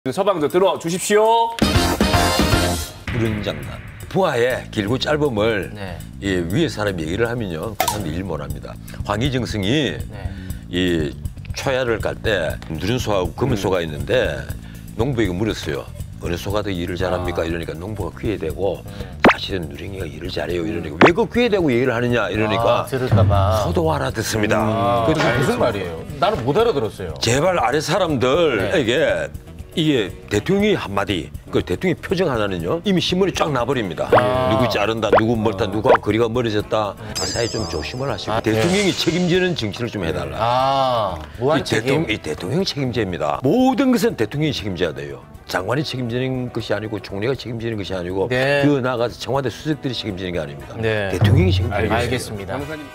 서방도 들어주십시오. 부른 장난. 부하에 길고 짧음을 네. 이 위에 사람이 얘기를 하면요, 그 사람이 일 못합니다. 황희정승이 네. 이 초야를 갈 때 누른 소하고 검은 소가 있는데 농부에게 물었어요. 어느 소가 더 일을 잘합니까? 이러니까 농부가 귀에 대고 사실은 누렁이가 일을 잘해요. 이러니까 왜 그 귀에 대고 얘기를 하느냐? 이러니까 들을까봐. 저도 알아듣습니다. 그게 무슨 말이에요? 나는 못 알아들었어요. 제발 아래 사람들에게 이게 대통령이 한마디, 그 대통령의 표정 하나는요 이미 신문이 쫙 나버립니다. 누구 자른다, 누구 멀다, 누가 거리가 멀어졌다. 사회 좀 조심을 하시고 대통령이 책임지는 정치를 좀 해달라. 무한 책임. 이 대통령이 책임제입니다. 모든 것은 대통령이 책임져야 돼요. 장관이 책임지는 것이 아니고 총리가 책임지는 것이 아니고 네. 그 나아가서 청와대 수석들이 책임지는 게 아닙니다. 네. 대통령이 책임져야 돼요. 알겠습니다.